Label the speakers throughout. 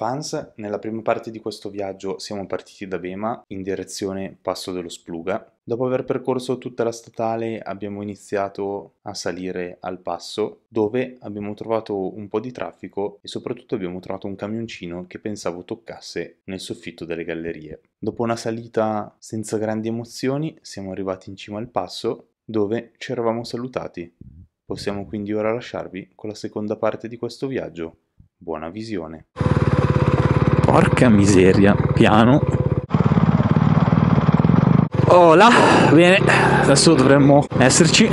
Speaker 1: fans, nella prima parte di questo viaggio siamo partiti da Bema in direzione Passo dello Spluga. Dopo aver percorso tutta la statale abbiamo iniziato a salire al passo, dove abbiamo trovato un po' di traffico e soprattutto abbiamo trovato un camioncino che pensavo toccasse nel soffitto delle gallerie. Dopo una salita senza grandi emozioni siamo arrivati in cima al passo, dove ci eravamo salutati. Possiamo quindi ora lasciarvi con la seconda parte di questo viaggio. Buona visione.
Speaker 2: Porca miseria, piano. Oh là, bene, adesso dovremmo esserci.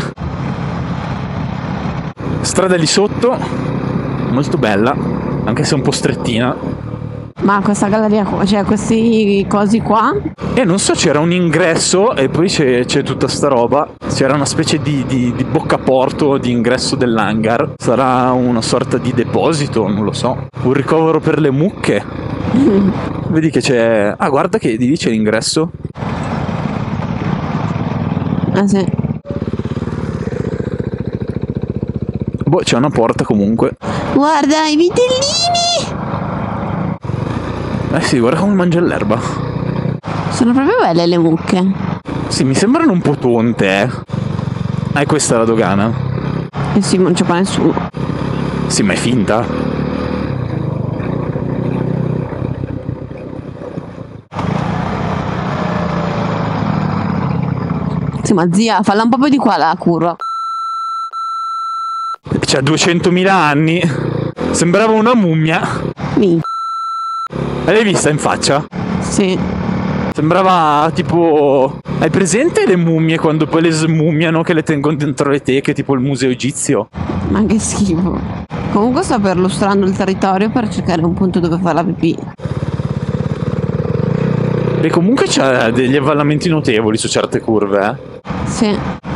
Speaker 2: Strada lì sotto, molto bella, anche se un po' strettina.
Speaker 3: Ma questa galleria, cioè questi cosi qua?
Speaker 2: E non so, c'era un ingresso e poi c'è tutta sta roba. C'era una specie di boccaporto di ingresso dell'hangar. Sarà una sorta di deposito, non lo so. Un ricovero per le mucche. Vedi che c'è... Ah, guarda che di lì c'è l'ingresso.
Speaker 3: Ah sì.
Speaker 2: Boh, c'è una porta comunque.
Speaker 3: Guarda i vitellini!
Speaker 2: Eh sì, guarda come mangia l'erba.
Speaker 3: Sono proprio belle le mucche.
Speaker 2: Sì, mi sembrano un po' tonte, eh. Questa è la dogana.
Speaker 3: Eh sì, ma non c'è qua nessuno.
Speaker 2: Sì, ma è finta.
Speaker 3: Sì, ma zia, falla un po' più di qua la curva.
Speaker 2: C'ha 200.000 anni. Sembrava una mummia. L'hai vista in faccia?
Speaker 3: Sì.
Speaker 2: Sembrava tipo... Hai presente le mummie quando poi le smummiano che le tengono dentro le teche, tipo il museo egizio?
Speaker 3: Ma che schifo. Comunque sto perlustrando il territorio per cercare un punto dove fare la pipì.
Speaker 2: E comunque c'ha degli avvallamenti notevoli su certe curve, eh?
Speaker 3: Sì.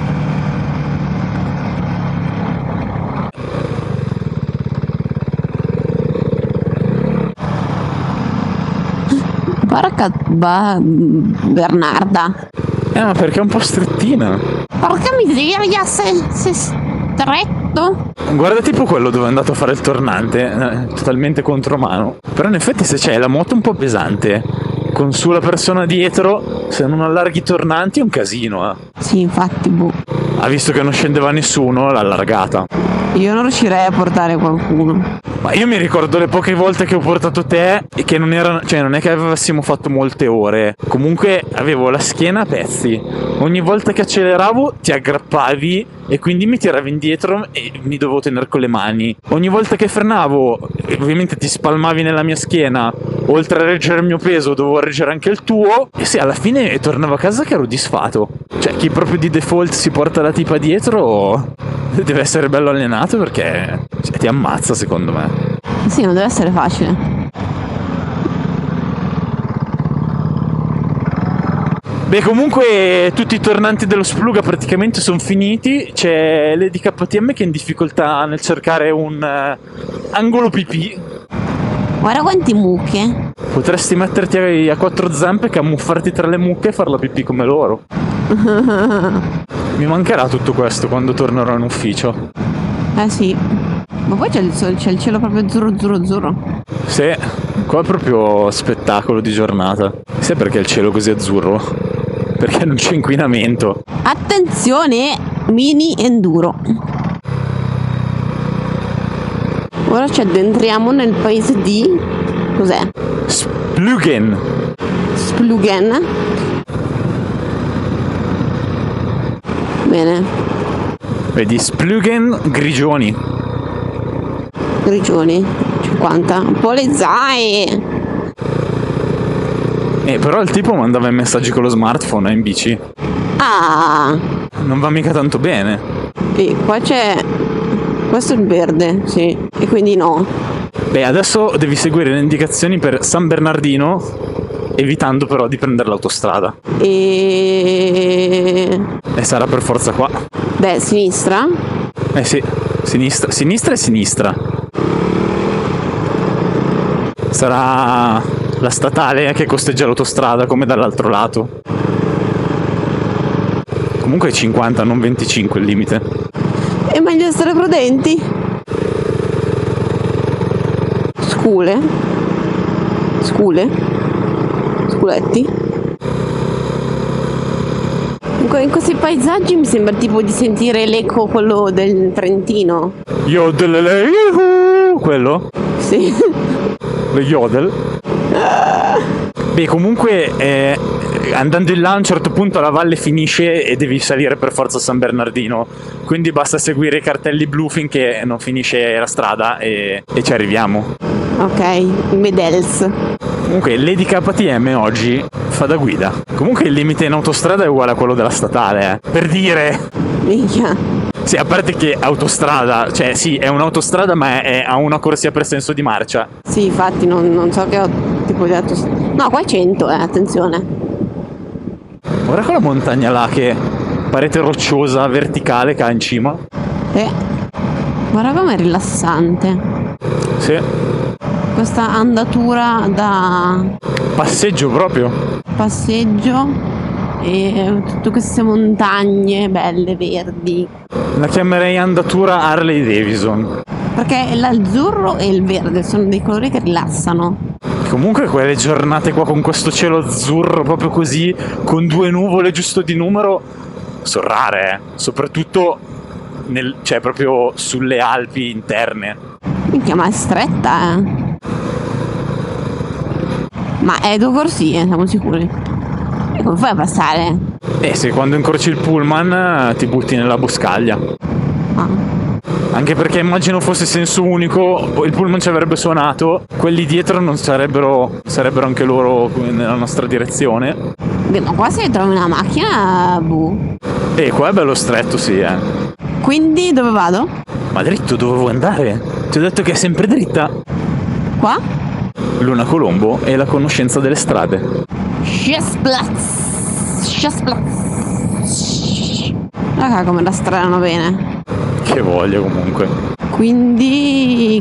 Speaker 3: Porca Bernarda.
Speaker 2: Ma perché è un po' strettina.
Speaker 3: Porca miseria, sei stretto.
Speaker 2: Guarda tipo quello dove è andato a fare il tornante, totalmente contromano. Però in effetti se c'è la moto un po' pesante, con su la persona dietro, se non allarghi i tornanti è un casino, eh.
Speaker 3: Sì, infatti, boh.
Speaker 2: Ha visto che non scendeva nessuno, l'ha allargata.
Speaker 3: Io non riuscirei a portare qualcuno.
Speaker 2: Ma io mi ricordo le poche volte che ho portato te e che non erano, cioè non è che avessimo fatto molte ore. Comunque avevo la schiena a pezzi. Ogni volta che acceleravo ti aggrappavi e quindi mi tiravi indietro e mi dovevo tenere con le mani. Ogni volta che frenavo, ovviamente ti spalmavi nella mia schiena. Oltre a reggere il mio peso, dovevo reggere anche il tuo. E sì, alla fine tornavo a casa che ero disfato. Cioè, chi proprio di default si porta la tipa dietro deve essere bello allenato perché ti ammazza, secondo me.
Speaker 3: Sì, non deve essere facile.
Speaker 2: Beh, comunque tutti i tornanti dello Spluga praticamente sono finiti. C'è Lady KTM che è in difficoltà nel cercare un angolo pipì.
Speaker 3: Guarda quanti mucche.
Speaker 2: Potresti metterti a quattro zampe, camuffarti tra le mucche e far la pipì come loro. Mi mancherà tutto questo quando tornerò in ufficio.
Speaker 3: Eh sì. Ma poi c'è il cielo proprio azzurro.
Speaker 2: Sì, qua è proprio spettacolo di giornata. Sai perché il cielo è così azzurro? Perché non c'è inquinamento.
Speaker 3: Attenzione, mini enduro. Ora ci addentriamo nel paese di... cos'è?
Speaker 2: Splugen.
Speaker 3: Bene.
Speaker 2: Vedi, Splugen Grigioni.
Speaker 3: 50. Un po' le zae.
Speaker 2: Però il tipo mandava i messaggi con lo smartphone in bici.
Speaker 3: Ah.
Speaker 2: Non va mica tanto bene.
Speaker 3: E qua c'è... questo è il verde, sì. E quindi no.
Speaker 2: Beh, adesso devi seguire le indicazioni per San Bernardino, evitando però di prendere l'autostrada. E sarà per forza qua.
Speaker 3: Beh, sinistra?
Speaker 2: Sì, sinistra e sinistra. Sarà la statale che costeggia l'autostrada come dall'altro lato. Comunque è 50, non 25 il limite.
Speaker 3: È meglio essere prudenti. Scule. Scule? Sculetti? In questi paesaggi mi sembra tipo di sentire l'eco quello del Trentino.
Speaker 2: Yodel, quello?
Speaker 3: Sì.
Speaker 2: Lo yodel? Beh, comunque andando in là a un certo punto la valle finisce e devi salire per forza a San Bernardino, quindi basta seguire i cartelli blu finché non finisce la strada e ci arriviamo.
Speaker 3: Ok, Medels.
Speaker 2: Comunque Lady KTM oggi fa da guida. Comunque il limite in autostrada è uguale a quello della statale, per dire.
Speaker 3: Minchia.
Speaker 2: Sì, a parte che autostrada, cioè sì, è un'autostrada ma ha una corsia per senso di marcia.
Speaker 3: Sì, infatti non so che tipo di autostrada. No, qua è 100, attenzione.
Speaker 2: Guarda quella montagna là che parete rocciosa, verticale che ha in cima.
Speaker 3: Guarda com'è rilassante.
Speaker 2: Sì.
Speaker 3: Questa andatura da
Speaker 2: Passeggio proprio.
Speaker 3: passeggio e tutte queste montagne belle, verdi.
Speaker 2: La chiamerei andatura Harley Davidson.
Speaker 3: Perché l'azzurro e il verde sono dei colori che rilassano.
Speaker 2: Comunque quelle giornate qua con questo cielo azzurro proprio così, con 2 nuvole giusto di numero, sono rare, soprattutto cioè proprio sulle Alpi interne.
Speaker 3: Minchia, ma è stretta, Ma è 2 corsie, siamo sicuri. E come fai a passare?
Speaker 2: Se quando incroci il pullman ti butti nella boscaglia.
Speaker 3: Ah.
Speaker 2: Anche perché immagino fosse senso unico, il pullman ci avrebbe suonato, quelli dietro non sarebbero anche loro nella nostra direzione.
Speaker 3: Beh, ma qua se trovi una macchina,
Speaker 2: Qua è bello stretto, sì,
Speaker 3: Quindi dove vado?
Speaker 2: Ma dritto dove vuoi andare? Ti ho detto che è sempre dritta.
Speaker 3: Qua?
Speaker 2: Luna Colombo e la conoscenza delle strade.
Speaker 3: Schasplatz. Raga, come la stradano bene.
Speaker 2: Che voglia comunque.
Speaker 3: Quindi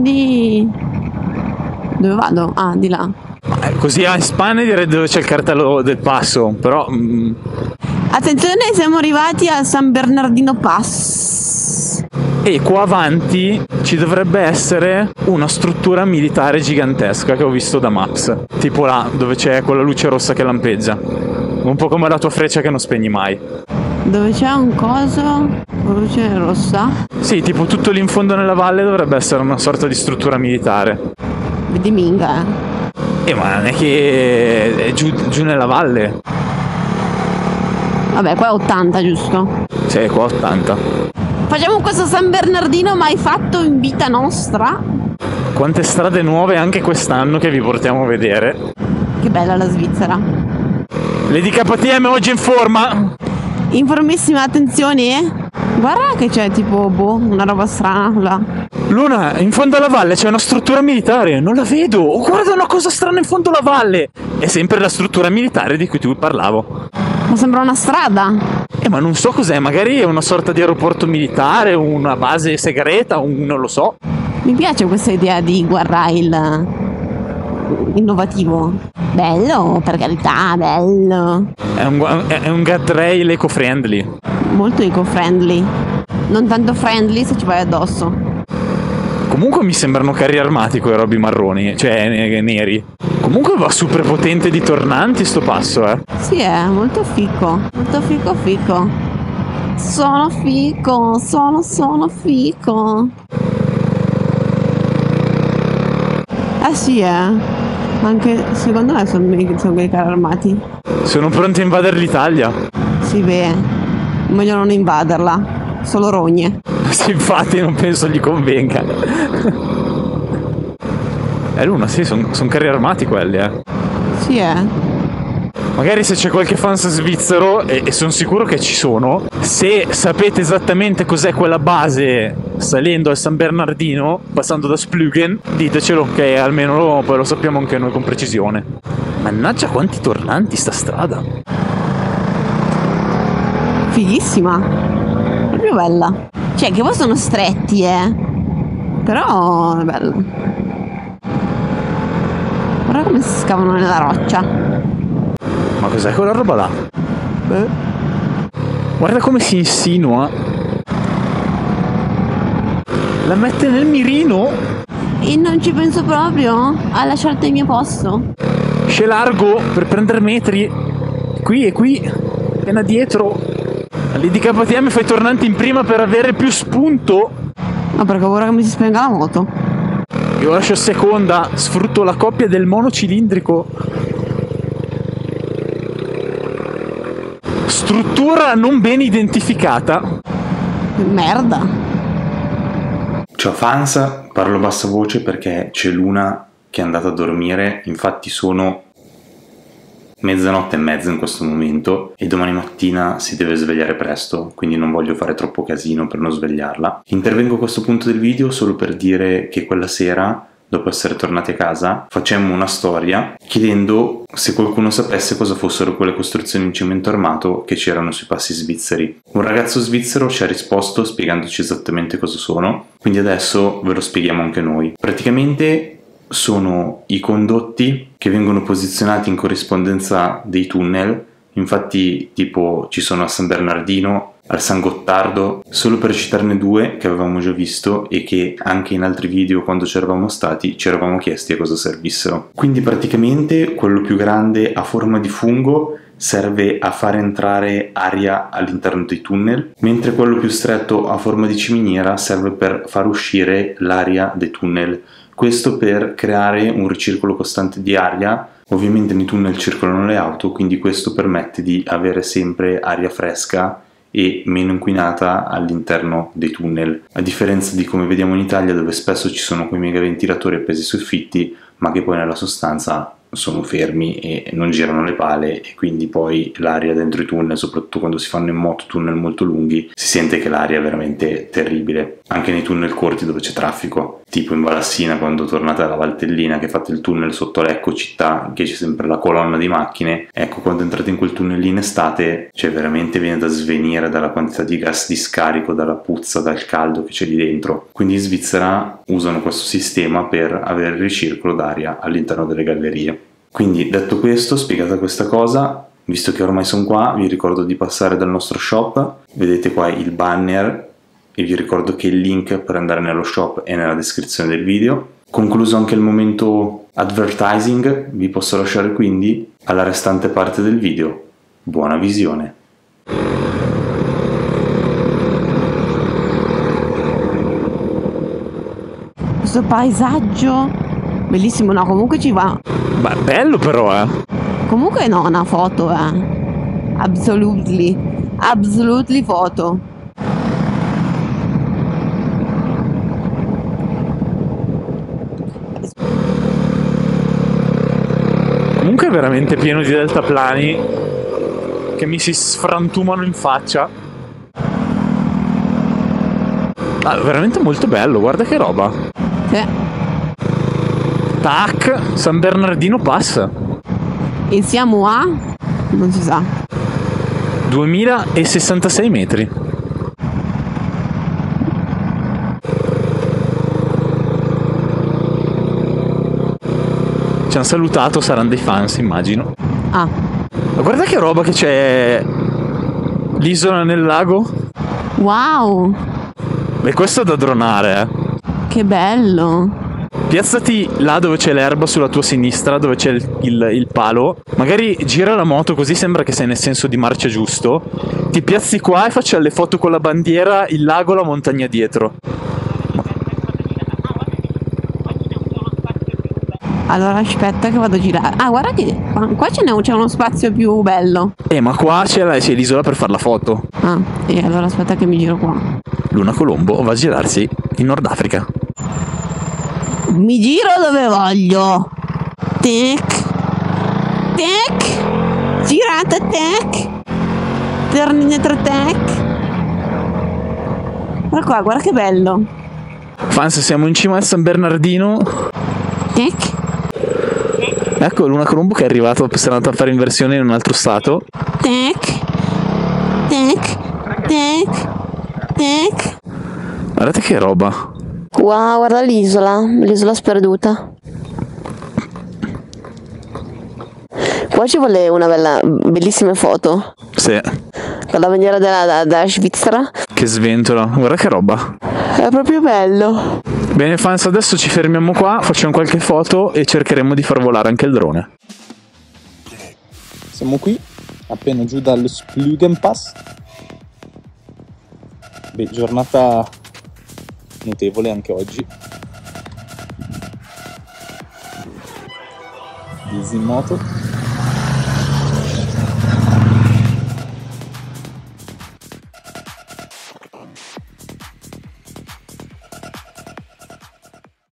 Speaker 3: dove vado? Ah, di là.
Speaker 2: Così a Spagna direi dove c'è il cartello del passo, però
Speaker 3: Attenzione, siamo arrivati a San Bernardino Pass.
Speaker 2: E qua avanti ci dovrebbe essere una struttura militare gigantesca che ho visto da Maps. Tipo là, dove c'è quella luce rossa che lampeggia. Un po' come la tua freccia che non spegni mai.
Speaker 3: Dove c'è un coso? Luce rossa?
Speaker 2: Sì, tipo tutto lì in fondo nella valle dovrebbe essere una sorta di struttura militare.
Speaker 3: Vedi minga,
Speaker 2: Ma non è che è giù nella valle.
Speaker 3: Vabbè, qua è 80, giusto?
Speaker 2: Sì, qua 80.
Speaker 3: Facciamo questo San Bernardino mai fatto in vita nostra.
Speaker 2: Quante strade nuove anche quest'anno che vi portiamo a vedere.
Speaker 3: Che bella la Svizzera.
Speaker 2: Lady KTM oggi in forma.
Speaker 3: Informissima, attenzione. Guarda che c'è tipo, una roba strana là.
Speaker 2: Luna, in fondo alla valle c'è una struttura militare. Non la vedo. Oh, guarda una cosa strana in fondo alla valle. È sempre la struttura militare di cui tu parlavo.
Speaker 3: Ma sembra una strada.
Speaker 2: Ma non so cos'è. Magari è una sorta di aeroporto militare, una base segreta, non lo so.
Speaker 3: Mi piace questa idea di guardrail innovativo. Bello, per carità, bello.
Speaker 2: È un guardrail eco-friendly.
Speaker 3: Molto eco-friendly. Non tanto friendly se ci vai addosso.
Speaker 2: Comunque mi sembrano carri armati quei robi marroni, cioè neri. Comunque va super potente di tornanti sto passo,
Speaker 3: Sì, è molto fico. Molto fico. Sono fico. Sì, Anche secondo me sono dei carri armati.
Speaker 2: Sono pronti a invadere l'Italia.
Speaker 3: Sì, beh, meglio non invaderla. Solo rogne.
Speaker 2: Sì, infatti non penso gli convenga. Luna, sì, sono carri armati quelli,
Speaker 3: Sì,
Speaker 2: Magari se c'è qualche fan svizzero, e sono sicuro che ci sono, se sapete esattamente cos'è quella base salendo al San Bernardino, passando da Splügen, ditecelo che almeno poi lo sappiamo anche noi con precisione. Mannaggia quanti tornanti sta strada.
Speaker 3: fighissima. Proprio bella. Cioè, che poi sono stretti, Però è bello. Guarda come si scavano nella roccia.
Speaker 2: Ma cos'è quella roba là? Guarda come si insinua. La mette nel mirino.
Speaker 3: E non ci penso proprio a lasciarti il mio posto.
Speaker 2: Scelargo per prendere metri. Qui e qui. Appena dietro. All'IDKTM fai tornante in prima per avere più spunto.
Speaker 3: Ma perché ho paura che mi si spenga la moto.
Speaker 2: Io lascio seconda. Sfrutto la coppia del monocilindrico. Struttura non ben identificata.
Speaker 3: Merda.
Speaker 1: Ciao fans, parlo a bassa voce perché c'è Luna che è andata a dormire, infatti sono 00:30 in questo momento e domani mattina si deve svegliare presto, quindi non voglio fare troppo casino per non svegliarla. Intervengo a questo punto del video solo per dire che quella sera, dopo essere tornati a casa, facemmo una storia chiedendo se qualcuno sapesse cosa fossero quelle costruzioni in cemento armato che c'erano sui passi svizzeri. Un ragazzo svizzero ci ha risposto spiegandoci esattamente cosa sono, quindi adesso ve lo spieghiamo anche noi. Praticamente sono i condotti che vengono posizionati in corrispondenza dei tunnel, infatti tipo ci sono a San Bernardino, al San Gottardo, solo per citarne due che avevamo già visto e che anche in altri video quando c'eravamo stati ci eravamo chiesti a cosa servissero. Quindi praticamente quello più grande a forma di fungo serve a far entrare aria all'interno dei tunnel, mentre quello più stretto a forma di ciminiera serve per far uscire l'aria dei tunnel. Questo per creare un ricircolo costante di aria. Ovviamente nei tunnel circolano le auto, quindi questo permette di avere sempre aria fresca e meno inquinata all'interno dei tunnel, a differenza di come vediamo in Italia, dove spesso ci sono quei mega ventilatori appesi sui soffitti ma che poi nella sostanza sono fermi e non girano le pale, e quindi poi l'aria dentro i tunnel, soprattutto quando si fanno in moto tunnel molto lunghi, si sente che l'aria è veramente terribile. Anche nei tunnel corti dove c'è traffico, tipo in Valassina quando tornate alla Valtellina che fate il tunnel sotto Lecco città, che c'è sempre la colonna di macchine, ecco, quando entrate in quel tunnel lì in estate, cioè veramente viene da svenire dalla quantità di gas di scarico, dalla puzza, dal caldo che c'è lì dentro. Quindi in Svizzera usano questo sistema per avere il ricircolo d'aria all'interno delle gallerie. Quindi detto questo, spiegata questa cosa, visto che ormai sono qua, vi ricordo di passare dal nostro shop, vedete qua il banner e vi ricordo che il link per andare nello shop è nella descrizione del video. Concluso anche il momento advertising, vi posso lasciare quindi alla restante parte del video. Buona visione!
Speaker 3: Questo paesaggio bellissimo, no, comunque ci va.
Speaker 2: Beh, bello però,
Speaker 3: Comunque no, una foto, Absolutely foto.
Speaker 2: Comunque è veramente pieno di deltaplani che mi si sfrantumano in faccia. Ah, veramente molto bello, guarda che roba.
Speaker 3: Sì.
Speaker 2: Tac, San Bernardino passa.
Speaker 3: E siamo a... non si sa.
Speaker 2: 2066 metri. Ci hanno salutato, saranno dei fans, immagino.
Speaker 3: Ah.
Speaker 2: Ma guarda che roba che c'è. L'isola nel lago.
Speaker 3: Wow.
Speaker 2: E questo è da dronare,
Speaker 3: Che bello.
Speaker 2: Piazzati là dove c'è l'erba sulla tua sinistra, dove c'è il palo. Magari gira la moto così sembra che sei nel senso di marcia giusto. Ti piazzi qua e faccia le foto con la bandiera, il lago, la montagna dietro.
Speaker 3: Allora aspetta che vado a girare. Ah, guarda che qua c'è uno spazio più bello.
Speaker 2: Ma qua c'è l'isola per fare la foto.
Speaker 3: Ah, e allora aspetta che mi giro qua.
Speaker 2: Luna Colombo va a girarsi in Nord Africa.
Speaker 3: Mi giro dove voglio. Tic. Tic. Girata, tic. Torni indietro, tic. Guarda qua, guarda che bello.
Speaker 2: Fans, siamo in cima a San Bernardino.
Speaker 3: Tic.
Speaker 2: Ecco Luna Colombo che è arrivato, si è andato a fare inversione in un altro stato.
Speaker 3: Tic. Tic. Tic. Tic.
Speaker 2: Guardate che roba.
Speaker 3: Wow, guarda l'isola sperduta. Qua ci vuole una bellissima foto.
Speaker 2: Sì.
Speaker 3: Con la bandiera della Svizzera.
Speaker 2: Che sventola, guarda che roba.
Speaker 3: È proprio bello.
Speaker 2: Bene fans, adesso ci fermiamo qua, facciamo qualche foto e cercheremo di far volare anche il drone.
Speaker 4: Siamo qui, appena giù dallo Splugenpass. Beh, giornata notevole anche oggi. Easy moto.